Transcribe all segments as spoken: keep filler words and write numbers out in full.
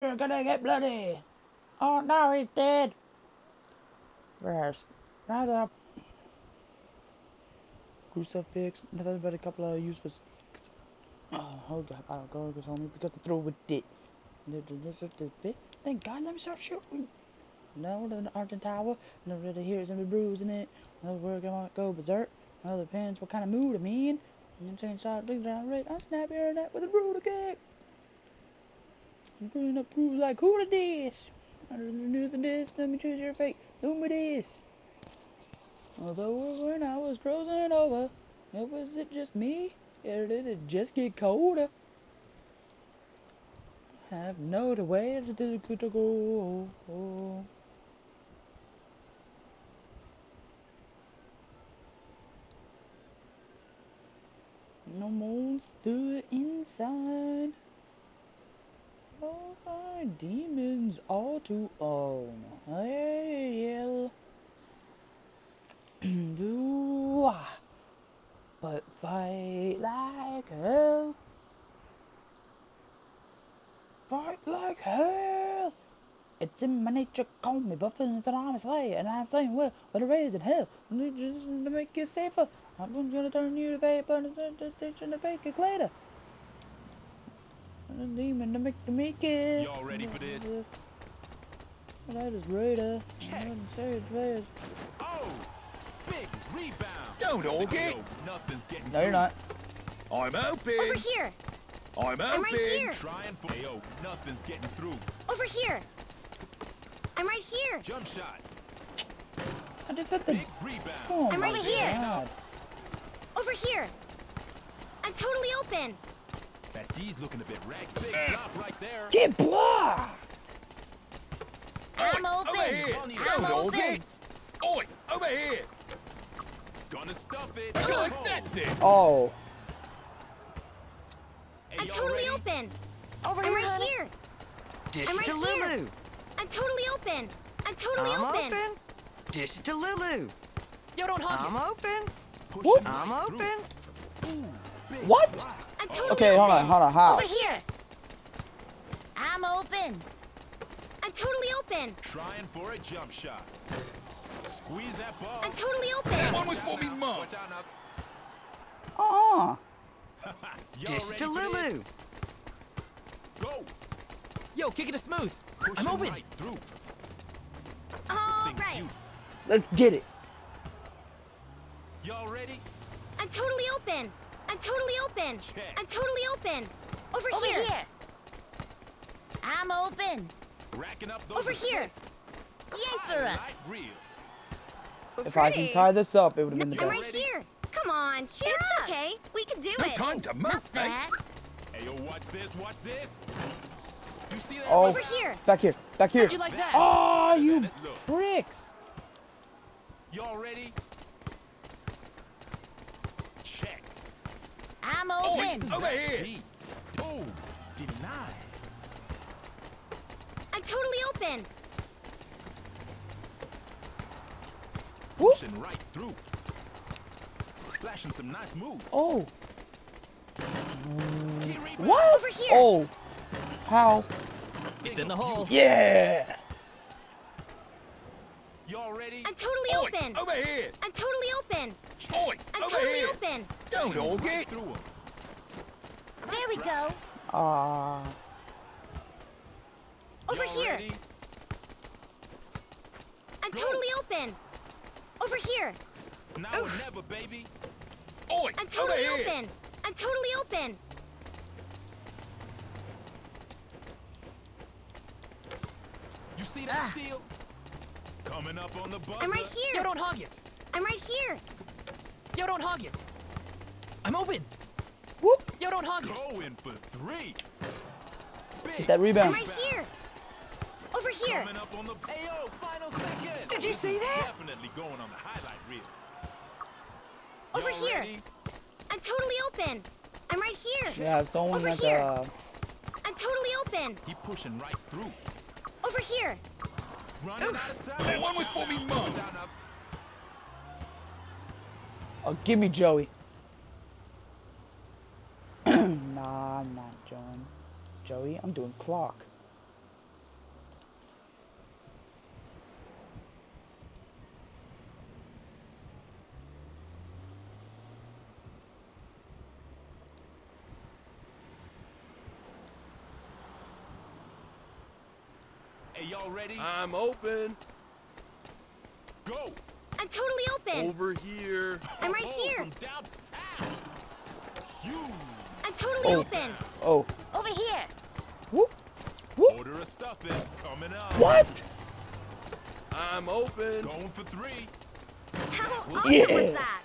you're gonna get bloody. Oh no, he's dead. Where's rather crucifix? Nothing but a couple of useless. Oh, hold up, I'll go because homie because to throw with it. Thank God, let me start shooting. No, the Argent Tower, no really hears and bruise in it. No word I might go berserk. No depends what kind of mood I'm in. And then change shot, big down red. I snap your neck with a brutal kick. I'm putting up proof like who to this. Under the news of this, let me choose your fate. Who it is. Although when I was frozen over, it was it just me? Or did it just get colder? I have no other way to go. No monster inside. Oh, my demons all to own. Hell. Do I? But fight like hell. Fight like hell. It's in my nature, call me buffing that I'm a slayer, and I'm saying well, but a raise in hell. Just to make you safer. I'm gonna turn you to vapor and to fake it later. A demon to make the make it. Y'all ready for this? That is Raider. Oh! Big rebound! Don't all get! Nothing's getting No, you're not. I'm open! Over here! I'm open! I'm right here! Trying for Ayo, nothing's getting through. Over here! I'm right here! Jump shot. I just hit the. Big rebound. Oh I'm my right here. God. Over here! I'm totally open! That D's looking a bit ragged. Big block right there. Get blocked! I'm Oi, open! Over here! I'm Don't all open! get! Oi! Over here! Gonna stuff it. Like that then! Oh. Hey, I'm y'all totally ready? open! Over I'm here, right honey. here! Dish I'm it to right here. Lulu. I'm totally open! I'm totally I'm open. open. Dish it to Lulu. Yo, don't hug I'm it. open. Pushing Whoop. I'm right open. through. Ooh, big What? block. I'm totally Okay, open! hold on, hold on. How? Over here! I'm open! I'm totally open! Trying for a jump shot. Squeeze that ball. I'm totally open! That one was for me, Watch mum! out now. Uh-uh. Y'all Dish it ready to for Lulu. this? Go. Yo, kick it to smooth. Pushing I'm open. right through. All Think right! you- Let's get it. Y'all ready? I'm totally open! I'm totally open! Check. I'm totally open! Over, Over here. here. I'm open! Racking up those Over here. assists. Yay for us! Highlight reel. If I can tie this up, it would have been the I'm best. right here! Come on, cheer It's up! okay. We can do No it. time to move, Not mate! bad! Hey, yo, watch this, watch this. You see that? Oh, Over here! back here, back here. How'd you like that? Oh, you Look. pricks. Y'all ready? Check. I'm Oi! open! Over here! D. Oh, denied. I'm totally open! Whoop. Pushing right through. Flashing some nice moves. Oh, Key rebound. what? Over here. Oh, how? It's in the hole. Yeah. Y'all ready? I'm totally Oi! open! Over here! I'm totally open! Oi! I'm Over totally here! open! Don't all Right get! through 'em. There we go! Ah. Over Y'all here! ready? I'm Go. totally open! Over here! Now or never, baby. Oi! I'm Over totally here! open! I'm totally open! You see that Ah. steal? Coming up on the buzzer. I'm right here! Yo, don't hug it. I'm right here! Yo, don't hug it. I'm open. Whoop. Yo, don't hug it. Going for three. Big Get that rebound. I'm right here! Over here! Coming up on the Ayo, final second. Did you This see is that? Definitely going on the highlight reel. Over Y'all here. ready? I'm totally open! I'm right here! Yeah, someone Over like here. uh. I'm totally open! He pushing right through. Over here! Running out of time. That one was for me, mum! Watch out now. Oh, give me Joey. Nah, I'm not Joey. Joey, I'm doing clock. y'all ready? I'm open. Go. I'm totally open. Over here. I'm right Oh, here. From downtown. Huge. I'm totally Oh. open. Oh. Over here. Whoop. Whoop. Order of stuffing coming up. What? I'm open. Going for three. How What's awesome Yeah. was that?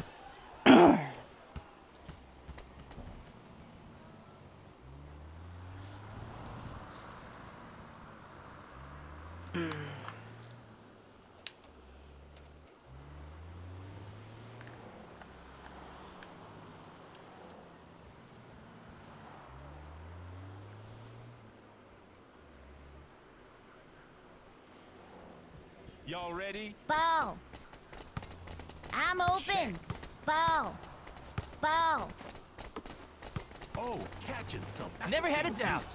Y'all ready? Ball. I'm open. Ball. Ball. Oh, catching something. Never had a doubt.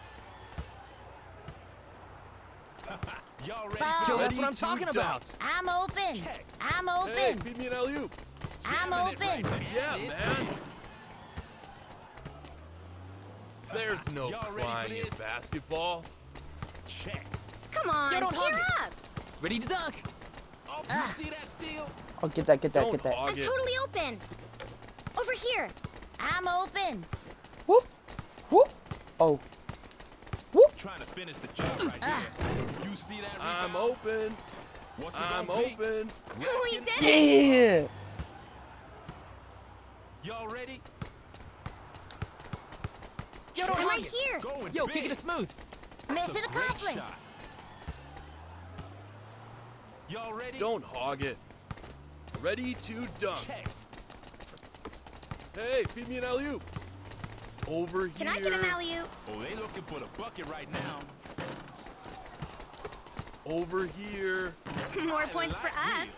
Y'all ready? Ball. for Yo, that's ready what I'm to talking dunk? about. I'm open. Check. I'm Hey, open. feed me an alley-oop. I'm Jamming it open. right there. Yeah, That's man. it. There's no Y'all ready for crying in this? basketball. Check. Come on, Yo, don't cheer hug it. up. Ready to dunk. Oh, you Ah. see that steal? Oh, get that, get that, Don't get that. hog I'm it. totally open. Over here. I'm open. Whoop. Whoop. Oh. Whoop. Trying to finish the job right Ah. here. You see that rebound? I'm open. What's it I'm gonna be? open. We Racking. did it. Yeah. Y'all ready? Yo, don't I'm hug right it. here. Going Yo, big. kick it to smooth. That's Mission a great accomplished. shot. Y'all ready? Don't hog it. Ready to dunk. Check. Hey, feed me an alley-oop. Over Can here. I get an alley-oop? Oh, they looking for the bucket right now. Over here. More I points for like us. you.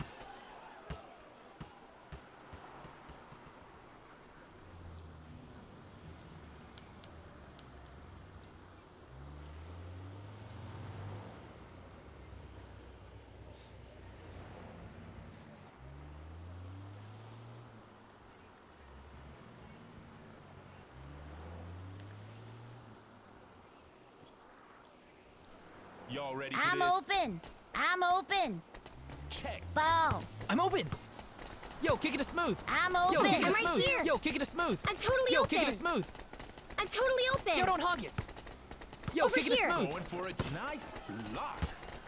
Y'all ready for I'm this? open. I'm open. Check. Ball. I'm open. Yo, kick it to smooth. I'm Yo, open. kick it I'm to right smooth. here. Yo, kick it to smooth. I'm totally Yo, open. kick it to smooth. I'm totally open. Yo, don't hog it. Yo, Over kick it to here. smooth. Going for a nice block.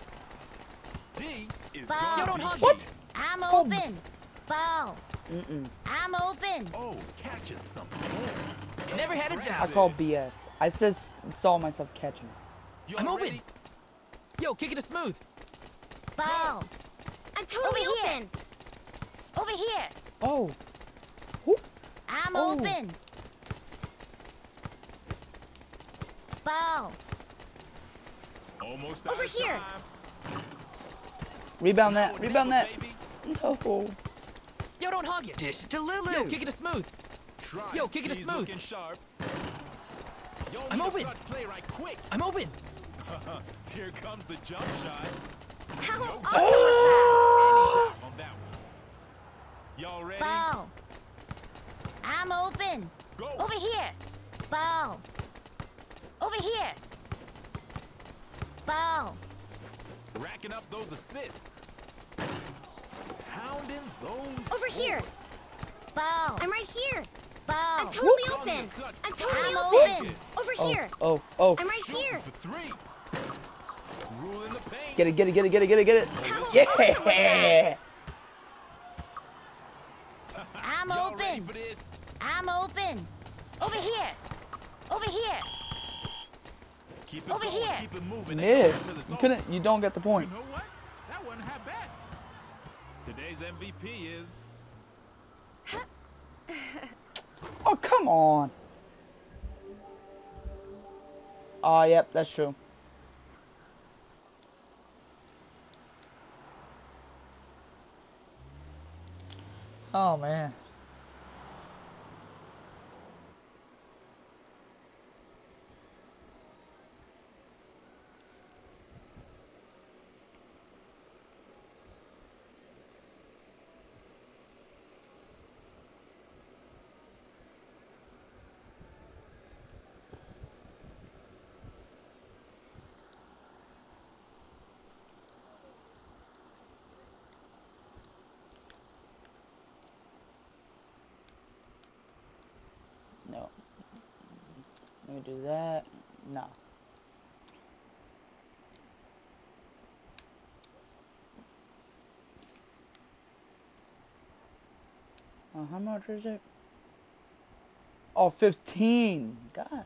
D is Ball. going Yo, to don't be hug What? it. I'm open. Ball. Mm-mm. I'm open. Oh, catching something. Never had a I doubt. call B S. I said saw myself catching it. Y'all I'm open. ready? Yo, kick it to smooth. Ball. I'm totally Over here. open. Over here. Oh. Whoop. I'm Oh. open. Ball. Almost Over out of here. time. Rebound Now that. a Rebound nickel, that. baby. No. Yo, don't hog it. Dish it to Lulu. Yo, kick it to smooth. Try. Yo, kick it to He's smooth. looking sharp. Y'all I'm need a open. clutch play right quick. I'm open. Here comes the jump shot. How No awesome doubt was on that one. Y'all ready? that? Ball. I'm open. Go. Over here. Ball. Over here. Ball. Racking up those assists. Pounding those. Over here. boards. Ball. I'm right here. Ball. I'm totally Call me a open. clutch I'm player. totally I'm open. open. Over Oh. here. Oh. Oh. I'm right Shooting here. for three. Ruling the paint. Get it. Get it. Get it. Get it. Get it. Get it. How Yeah. awesome was that? I'm Y'all ready open. for this? I'm open. Over here. Over here. Keep it Over going. here. Keep it moving. Miss. Until it's You over. couldn't. You don't get the point. You know what? That wasn't half bad. Today's M V P is Oh, come on. Oh, yep. That's true. Oh man. me do that. No. Uh, how much is it? Oh, fifteen. God.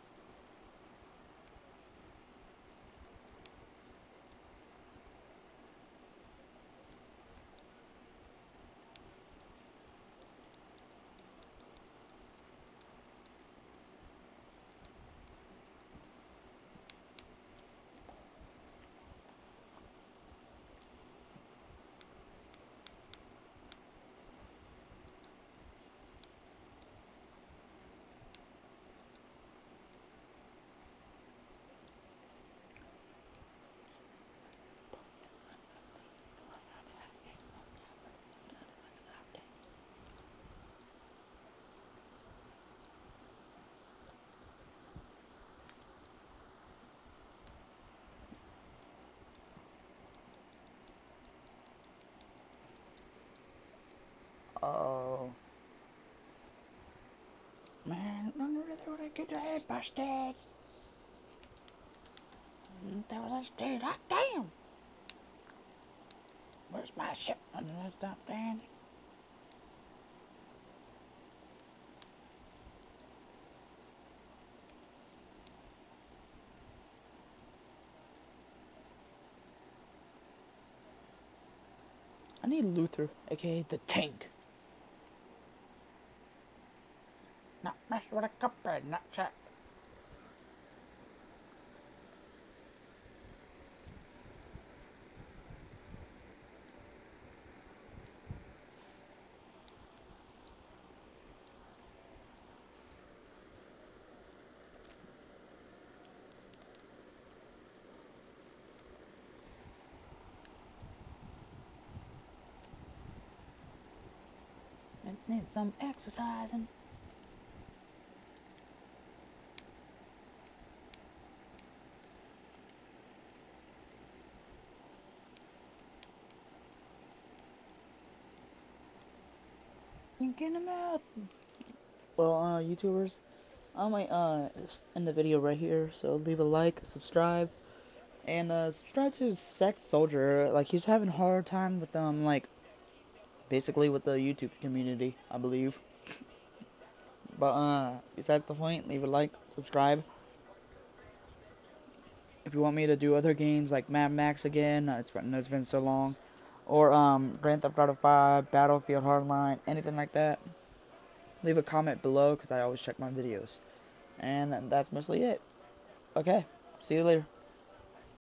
Oh. Man, I really want to get your head busted. That was a dude. Hot damn. Where's my ship? Under that stop, Dan. I need Luther, aka the tank. Not mess with a cuphead, not chat. It needs some exercising. You get him out. Well, uh, YouTubers, I might uh end the video right here. So leave a like, subscribe, and uh, subscribe to Sex Soldier. Like he's having a hard time with um like basically with the YouTube community, I believe. But uh, besides the point, leave a like, subscribe. If you want me to do other games like Mad Max again, uh, it's been it's been so long, or um Grand Theft Auto five, Battlefield Hardline, anything like that, leave a comment below because I always check my videos. And that's mostly it. Okay, see you later.